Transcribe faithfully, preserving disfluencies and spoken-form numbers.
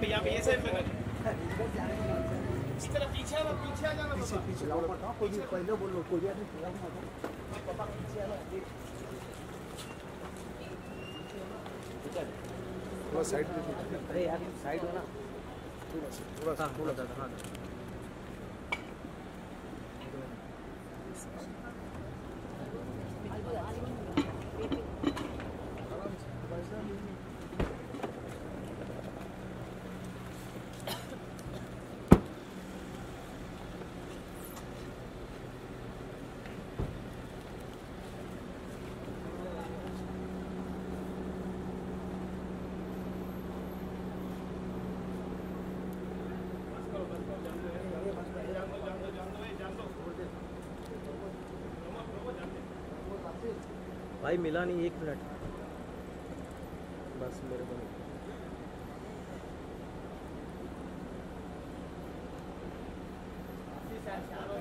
पे यहाँ पे ये साइड में इस तरह पीछे आ पीछे आ जाना पीछे पीछे कोई भी पहले बोलो कोई भी आदमी पापा पीछे आ थोड़ा साइड पे अरे यार साइड हो ना थोड़ा सा थोड़ा सा हाँ भाई मिला नहीं एक मिनट बस मेरे को नहीं